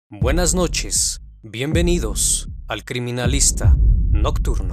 Buenas noches, bienvenidos al Criminalista Nocturno.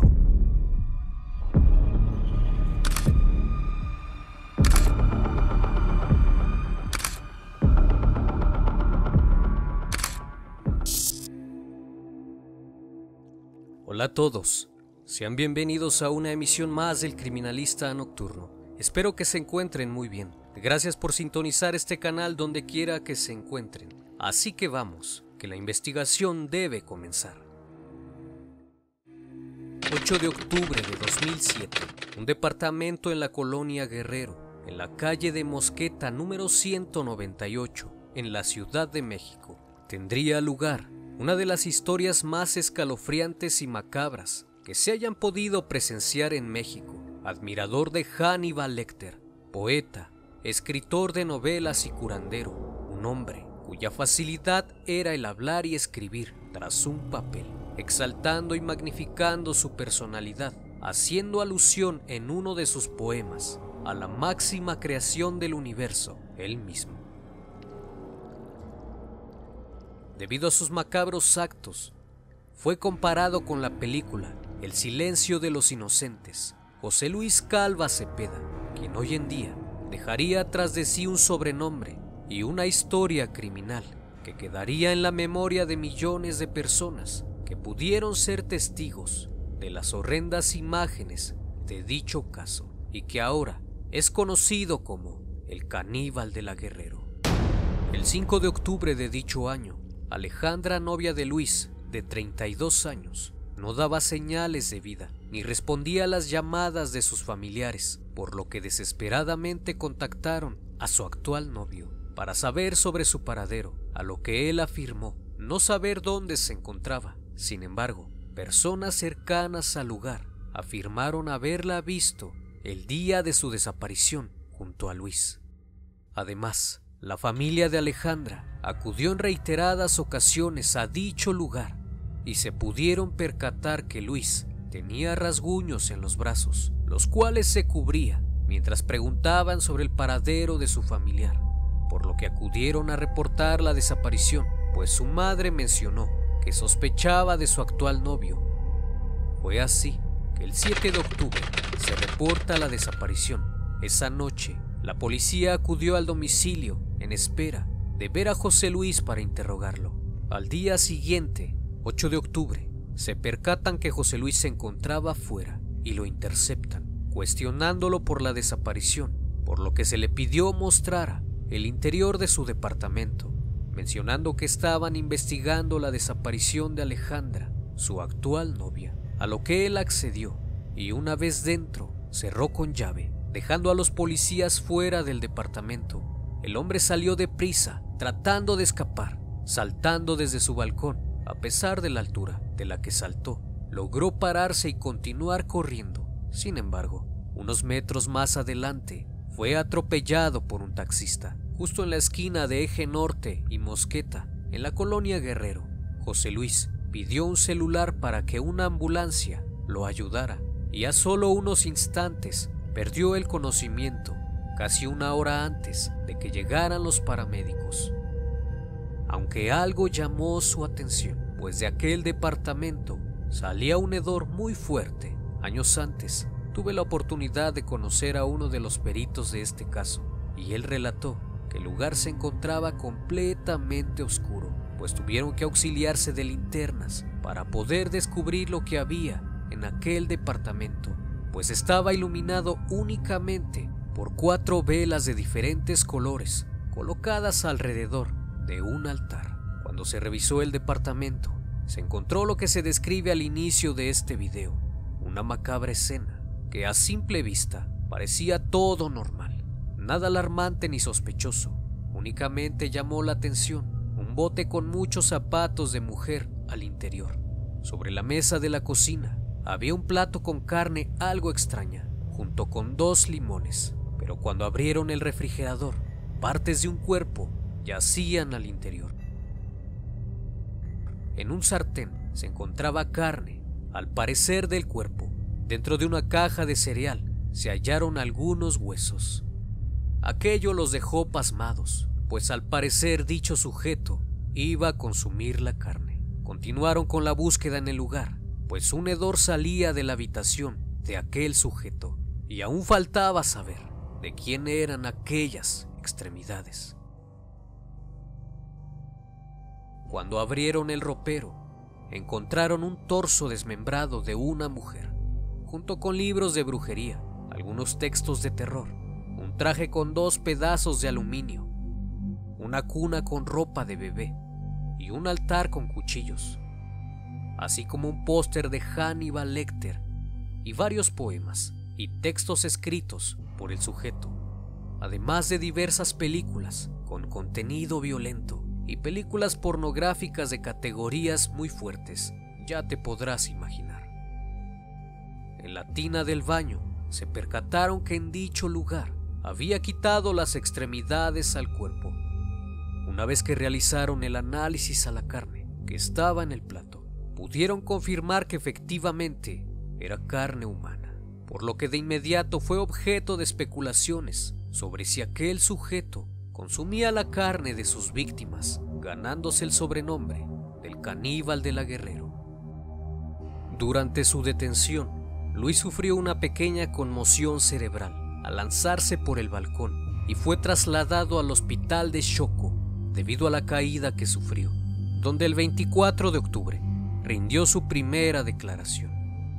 Hola a todos, sean bienvenidos a una emisión más del Criminalista Nocturno. Espero que se encuentren muy bien. Gracias por sintonizar este canal donde quiera que se encuentren. Así que vamos, que la investigación debe comenzar. 8 de octubre de 2007, un departamento en la colonia Guerrero, en la calle de Mosqueta número 198, en la Ciudad de México, tendría lugar una de las historias más escalofriantes y macabras que se hayan podido presenciar en México. Admirador de Hannibal Lecter, poeta, escritor de novelas y curandero, un hombre cuya facilidad era el hablar y escribir tras un papel, exaltando y magnificando su personalidad, haciendo alusión en uno de sus poemas a la máxima creación del universo, él mismo. Debido a sus macabros actos, fue comparado con la película El silencio de los inocentes. José Luis Calva Cepeda, quien hoy en día dejaría tras de sí un sobrenombre y una historia criminal que quedaría en la memoria de millones de personas que pudieron ser testigos de las horrendas imágenes de dicho caso y que ahora es conocido como el Caníbal de la Guerrero. El 5 de octubre de dicho año, Alejandra, novia de Luis, de 32 años, no daba señales de vida ni respondía a las llamadas de sus familiares, por lo que desesperadamente contactaron a su actual novio para saber sobre su paradero, a lo que él afirmó no saber dónde se encontraba. Sin embargo, personas cercanas al lugar afirmaron haberla visto el día de su desaparición junto a Luis. Además, la familia de Alejandra acudió en reiteradas ocasiones a dicho lugar y se pudieron percatar que Luis tenía rasguños en los brazos, los cuales se cubría mientras preguntaban sobre el paradero de su familiar, por lo que acudieron a reportar la desaparición, pues su madre mencionó que sospechaba de su actual novio. Fue así que el 7 de octubre se reporta la desaparición. Esa noche, la policía acudió al domicilio en espera de ver a José Luis para interrogarlo. Al día siguiente, 8 de octubre, se percatan que José Luis se encontraba afuera y lo interceptan, cuestionándolo por la desaparición, por lo que se le pidió mostrara el interior de su departamento, mencionando que estaban investigando la desaparición de Alejandra, su actual novia, a lo que él accedió y una vez dentro cerró con llave, dejando a los policías fuera del departamento. El hombre salió deprisa, tratando de escapar, saltando desde su balcón. A pesar de la altura de la que saltó, logró pararse y continuar corriendo. Sin embargo, unos metros más adelante, fue atropellado por un taxista, justo en la esquina de Eje Norte y Mosqueta, en la colonia Guerrero. José Luis pidió un celular para que una ambulancia lo ayudara, y a solo unos instantes perdió el conocimiento, casi una hora antes de que llegaran los paramédicos. Aunque algo llamó su atención, pues de aquel departamento salía un hedor muy fuerte. Años antes, tuve la oportunidad de conocer a uno de los peritos de este caso, y él relató que el lugar se encontraba completamente oscuro, pues tuvieron que auxiliarse de linternas para poder descubrir lo que había en aquel departamento, pues estaba iluminado únicamente por 4 velas de diferentes colores colocadas alrededor de un altar. Cuando se revisó el departamento, se encontró lo que se describe al inicio de este video, una macabra escena que a simple vista parecía todo normal, nada alarmante ni sospechoso. Únicamente llamó la atención un bote con muchos zapatos de mujer al interior. Sobre la mesa de la cocina había un plato con carne algo extraña, junto con 2 limones, pero cuando abrieron el refrigerador, partes de un cuerpo yacían al interior. En un sartén se encontraba carne, al parecer del cuerpo. Dentro de una caja de cereal se hallaron algunos huesos. Aquello los dejó pasmados, pues al parecer dicho sujeto iba a consumir la carne. Continuaron con la búsqueda en el lugar, pues un hedor salía de la habitación de aquel sujeto y aún faltaba saber de quién eran aquellas extremidades. Cuando abrieron el ropero, encontraron un torso desmembrado de una mujer, junto con libros de brujería, algunos textos de terror, un traje con 2 pedazos de aluminio, una cuna con ropa de bebé y un altar con cuchillos, así como un póster de Hannibal Lecter y varios poemas y textos escritos por el sujeto, además de diversas películas con contenido violento y películas pornográficas de categorías muy fuertes, ya te podrás imaginar. En la tina del baño se percataron que en dicho lugar había quitado las extremidades al cuerpo. Una vez que realizaron el análisis a la carne que estaba en el plato, pudieron confirmar que efectivamente era carne humana, por lo que de inmediato fue objeto de especulaciones sobre si aquel sujeto consumía la carne de sus víctimas, ganándose el sobrenombre del caníbal de la Guerrero. Durante su detención, Luis sufrió una pequeña conmoción cerebral al lanzarse por el balcón y fue trasladado al hospital de Choco debido a la caída que sufrió, donde el 24 de octubre rindió su primera declaración.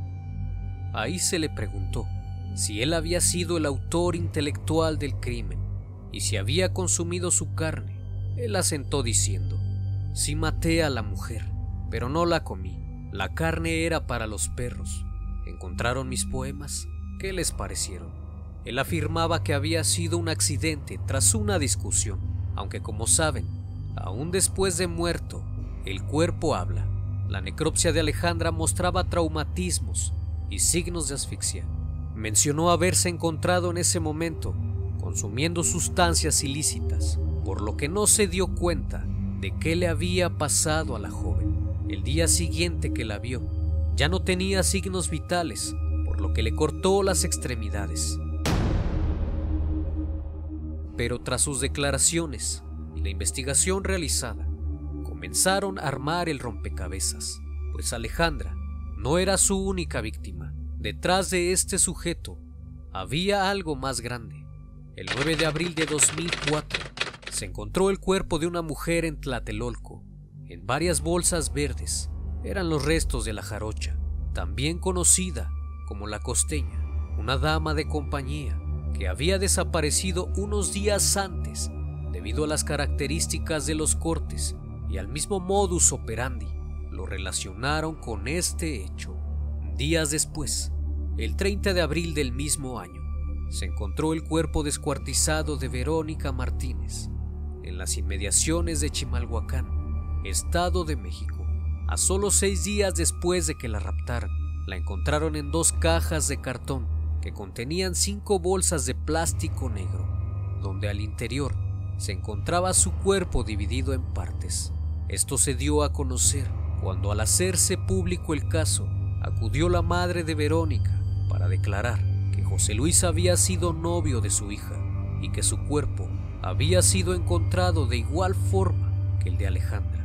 Ahí se le preguntó si él había sido el autor intelectual del crimen y si había consumido su carne. Él asentó diciendo: sí maté a la mujer, pero no la comí. La carne era para los perros. ¿Encontraron mis poemas? ¿Qué les parecieron? Él afirmaba que había sido un accidente tras una discusión, aunque como saben, aún después de muerto, el cuerpo habla. La necropsia de Alejandra mostraba traumatismos y signos de asfixia. Mencionó haberse encontrado en ese momento consumiendo sustancias ilícitas, por lo que no se dio cuenta de qué le había pasado a la joven. El día siguiente que la vio, ya no tenía signos vitales, por lo que le cortó las extremidades. Pero tras sus declaraciones y la investigación realizada, comenzaron a armar el rompecabezas, pues Alejandra no era su única víctima. Detrás de este sujeto había algo más grande. El 9 de abril de 2004 se encontró el cuerpo de una mujer en Tlatelolco. En varias bolsas verdes eran los restos de la Jarocha, también conocida como la Costeña, una dama de compañía que había desaparecido unos días antes debido a las características de los cortes y al mismo modus operandi. Lo relacionaron con este hecho. Días después, el 30 de abril del mismo año, se encontró el cuerpo descuartizado de Verónica Martínez en las inmediaciones de Chimalhuacán, Estado de México. A solo 6 días después de que la raptaran, la encontraron en 2 cajas de cartón que contenían 5 bolsas de plástico negro, donde al interior se encontraba su cuerpo dividido en partes. Esto se dio a conocer cuando, al hacerse público el caso, acudió la madre de Verónica para declarar que José Luis había sido novio de su hija y que su cuerpo había sido encontrado de igual forma que el de Alejandra,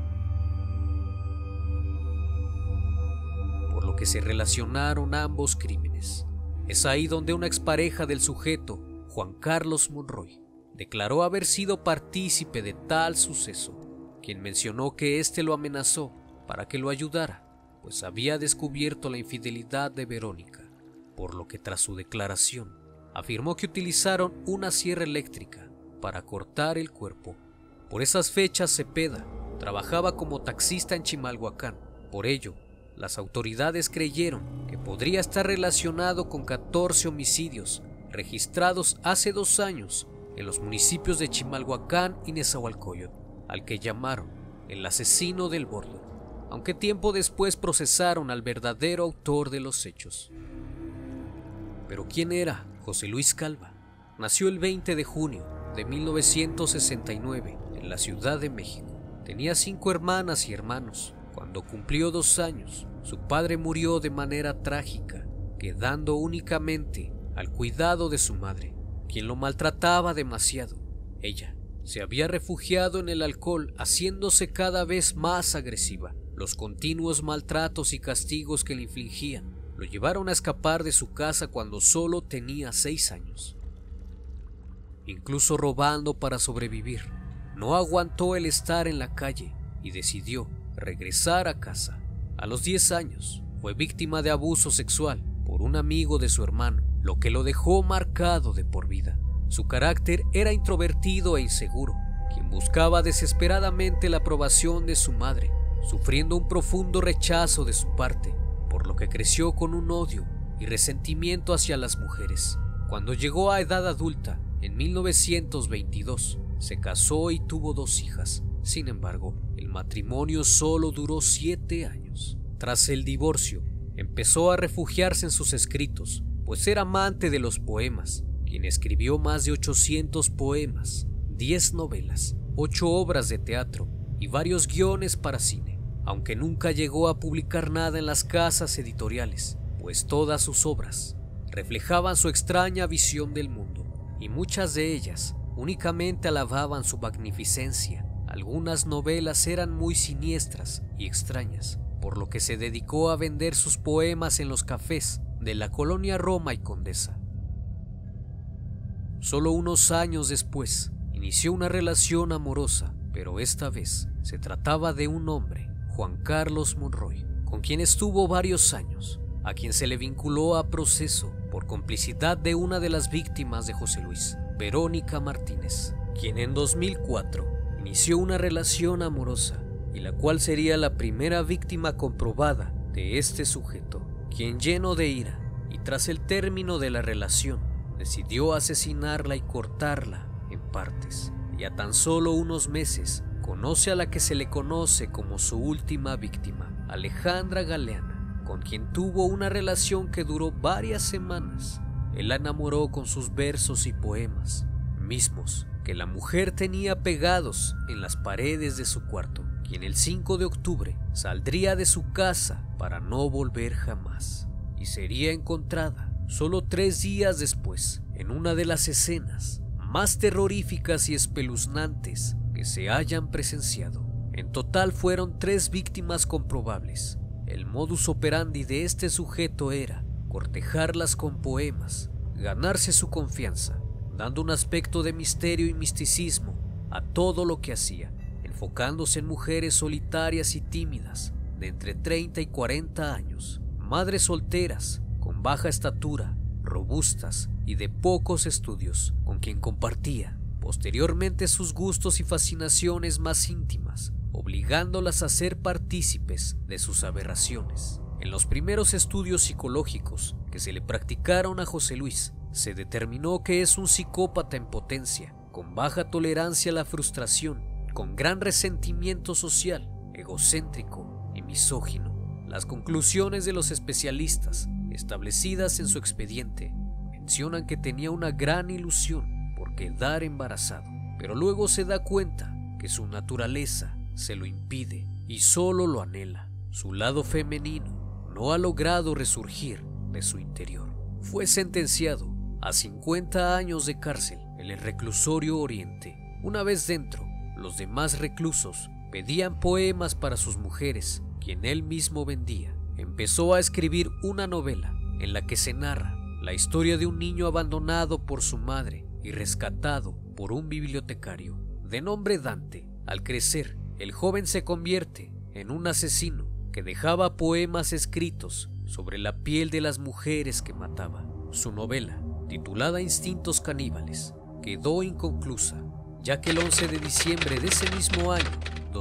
por lo que se relacionaron ambos crímenes. Es ahí donde una expareja del sujeto, Juan Carlos Monroy, declaró haber sido partícipe de tal suceso, quien mencionó que éste lo amenazó para que lo ayudara, pues había descubierto la infidelidad de Verónica, por lo que tras su declaración afirmó que utilizaron una sierra eléctrica para cortar el cuerpo. Por esas fechas Cepeda trabajaba como taxista en Chimalhuacán. Por ello, las autoridades creyeron que podría estar relacionado con 14 homicidios registrados hace 2 años en los municipios de Chimalhuacán y Nezahualcóyotl, al que llamaron el asesino del Bordo, aunque tiempo después procesaron al verdadero autor de los hechos. Pero ¿quién era José Luis Calva? Nació el 20 de junio de 1969 en la Ciudad de México. Tenía 5 hermanas y hermanos. Cuando cumplió 2 años, su padre murió de manera trágica, quedando únicamente al cuidado de su madre, quien lo maltrataba demasiado. Ella se había refugiado en el alcohol, haciéndose cada vez más agresiva. Los continuos maltratos y castigos que le infligían lo llevaron a escapar de su casa cuando solo tenía 6 años. Incluso robando para sobrevivir, no aguantó el estar en la calle y decidió regresar a casa. A los 10 años fue víctima de abuso sexual por un amigo de su hermano, lo que lo dejó marcado de por vida. Su carácter era introvertido e inseguro, quien buscaba desesperadamente la aprobación de su madre, sufriendo un profundo rechazo de su parte, por lo que creció con un odio y resentimiento hacia las mujeres. Cuando llegó a edad adulta, en 1922, se casó y tuvo 2 hijas. Sin embargo, el matrimonio solo duró 7 años. Tras el divorcio, empezó a refugiarse en sus escritos, pues era amante de los poemas, quien escribió más de 800 poemas, 10 novelas, 8 obras de teatro y varios guiones para cine, aunque nunca llegó a publicar nada en las casas editoriales, pues todas sus obras reflejaban su extraña visión del mundo, y muchas de ellas únicamente alababan su magnificencia. Algunas novelas eran muy siniestras y extrañas, por lo que se dedicó a vender sus poemas en los cafés de la colonia Roma y Condesa. Solo unos años después, inició una relación amorosa, pero esta vez se trataba de un hombre, Juan Carlos Monroy, con quien estuvo varios años, a quien se le vinculó a proceso por complicidad de una de las víctimas de José Luis, Verónica Martínez, quien en 2004 inició una relación amorosa y la cual sería la primera víctima comprobada de este sujeto, quien, lleno de ira y tras el término de la relación, decidió asesinarla y cortarla en partes. Y a tan solo unos meses conoce a la que se le conoce como su última víctima, Alejandra Galeana, con quien tuvo una relación que duró varias semanas. Él la enamoró con sus versos y poemas, mismos que la mujer tenía pegados en las paredes de su cuarto, quien el 5 de octubre saldría de su casa para no volver jamás, y sería encontrada solo 3 días después en una de las escenas más terroríficas y espeluznantes que se hayan presenciado. En total fueron 3 víctimas comprobables. El modus operandi de este sujeto era cortejarlas con poemas, ganarse su confianza, dando un aspecto de misterio y misticismo a todo lo que hacía, enfocándose en mujeres solitarias y tímidas de entre 30 y 40 años, madres solteras, con baja estatura, robustas y de pocos estudios, con quien compartía posteriormente sus gustos y fascinaciones más íntimas, obligándolas a ser partícipes de sus aberraciones. En los primeros estudios psicológicos que se le practicaron a José Luis, se determinó que es un psicópata en potencia, con baja tolerancia a la frustración, con gran resentimiento social, egocéntrico y misógino. Las conclusiones de los especialistas, establecidas en su expediente, mencionan que tenía una gran ilusión por quedar embarazado, pero luego se da cuenta que su naturaleza se lo impide y solo lo anhela. Su lado femenino no ha logrado resurgir de su interior. Fue sentenciado a 50 años de cárcel en el reclusorio Oriente. Una vez dentro, los demás reclusos pedían poemas para sus mujeres, quien él mismo vendía. Empezó a escribir una novela en la que se narra la historia de un niño abandonado por su madre y rescatado por un bibliotecario de nombre Dante. Al crecer, el joven se convierte en un asesino que dejaba poemas escritos sobre la piel de las mujeres que mataba. Su novela, titulada Instintos Caníbales, quedó inconclusa, ya que el 11 de diciembre de ese mismo año,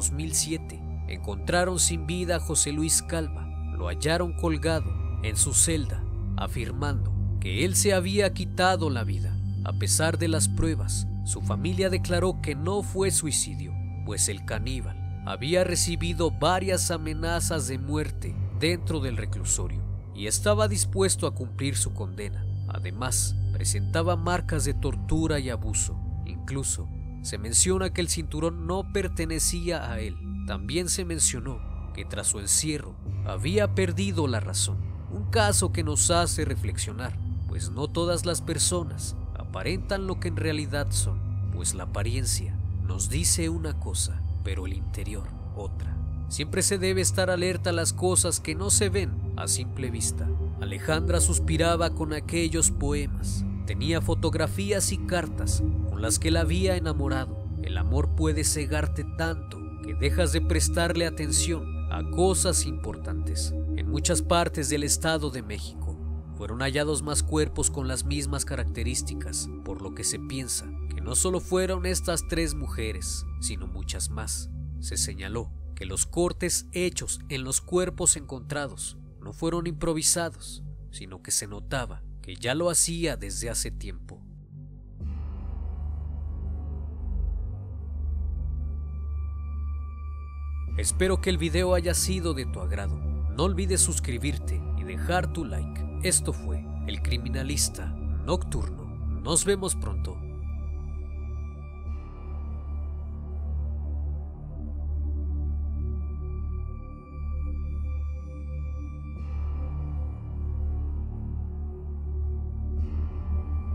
2007, encontraron sin vida a José Luis Calva. Lo hallaron colgado en su celda, afirmando que él se había quitado la vida. A pesar de las pruebas, su familia declaró que no fue suicidio, pues el caníbal había recibido varias amenazas de muerte dentro del reclusorio y estaba dispuesto a cumplir su condena. Además, presentaba marcas de tortura y abuso. Incluso se menciona que el cinturón no pertenecía a él. También se mencionó que tras su encierro había perdido la razón. Un caso que nos hace reflexionar, pues no todas las personas aparentan lo que en realidad son, pues la apariencia nos dice una cosa, pero el interior otra. Siempre se debe estar alerta a las cosas que no se ven a simple vista. Alejandra suspiraba con aquellos poemas. Tenía fotografías y cartas con las que la había enamorado. El amor puede cegarte tanto que dejas de prestarle atención a cosas importantes. En muchas partes del Estado de México fueron hallados más cuerpos con las mismas características, por lo que se piensa que no solo fueron estas 3 mujeres, sino muchas más. Se señaló que los cortes hechos en los cuerpos encontrados no fueron improvisados, sino que se notaba que ya lo hacía desde hace tiempo. Espero que el video haya sido de tu agrado. No olvides suscribirte y dejar tu like. Esto fue El Criminalista Nocturno. Nos vemos pronto.